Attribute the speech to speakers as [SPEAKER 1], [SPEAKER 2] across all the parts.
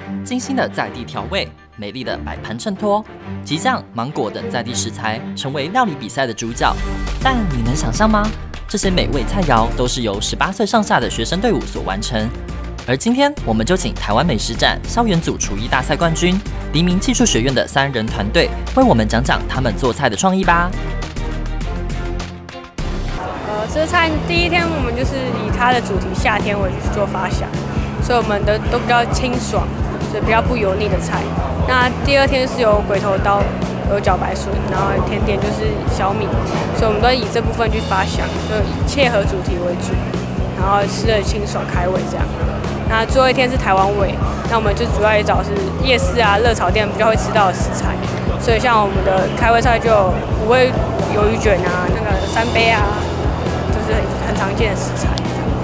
[SPEAKER 1] 精心的在地调味，美丽的摆盘衬托，鸡酱、芒果等在地食材成为料理比赛的主角。但你能想象吗？这些美味菜肴都是由18岁上下的学生队伍所完成。而今天，我们就请台湾美食展校园组厨艺大赛冠军黎明技术学院的3人团队，为我们讲讲他们做菜的创意吧。
[SPEAKER 2] 这菜第一天我们就是以它的主题夏天为去做发想，所以我们都比较清爽，所以比较不油腻的菜。那第二天是有鬼头刀，有茭白笋，然后甜点就是小米，所以我们都以这部分去发想，就以切合主题为主，然后吃的清爽开胃这样。那最后一天是台湾味，那我们就主要也找是夜市啊、热炒店比较会吃到的食材，所以像我们的开胃菜就有5味鱿鱼卷啊，那个3杯啊，就是很常见的食材。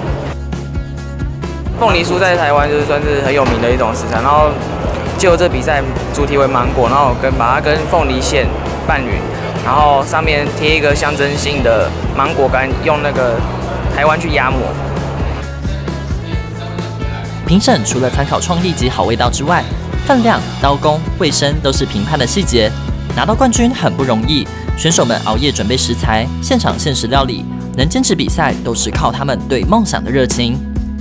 [SPEAKER 3] 凤梨酥在台湾就是算是很有名的一种食材，然后就这比赛主题为芒果，然后把它跟凤梨馅拌匀，然后上面贴一个象征性的芒果干，用那个台湾去压模。
[SPEAKER 1] 评审除了参考创意及好味道之外，分量、刀工、卫生都是评判的细节。拿到冠军很不容易，选手们熬夜准备食材，现场限时料理，能坚持比赛都是靠他们对梦想的热情。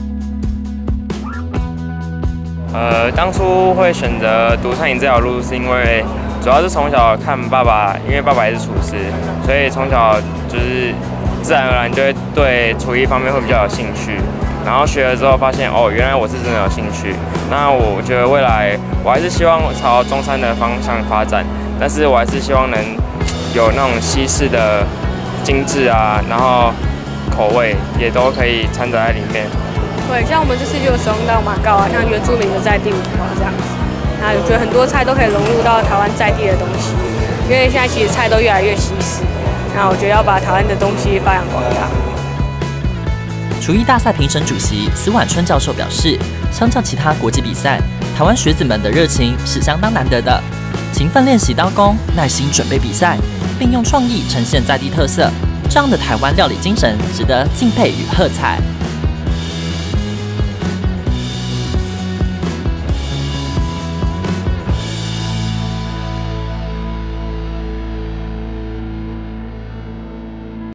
[SPEAKER 4] 当初会选择读餐饮这条路，是因为主要是从小看爸爸，因为爸爸也是厨师，所以从小就是自然而然就会对厨艺方面会比较有兴趣。然后学了之后发现，哦，原来我是真的有兴趣。那我觉得未来我还是希望朝中餐的方向发展，但是我还是希望能有那种西式的精致啊，然后口味也都可以掺杂在里面。
[SPEAKER 2] 对，像我们这次就有使用到马告啊，像原住民的在地文化这样子。那我觉得很多菜都可以融入到台湾在地的东西，因为现在其实菜都越来越西式。那我觉得要把台湾的东西发扬光大。
[SPEAKER 1] 厨艺大赛评审主席司婉春教授表示，相较其他国际比赛，台湾学子们的热情是相当难得的，勤奋练习刀工，耐心准备比赛，并用创意呈现在地特色，这样的台湾料理精神值得敬佩与喝彩。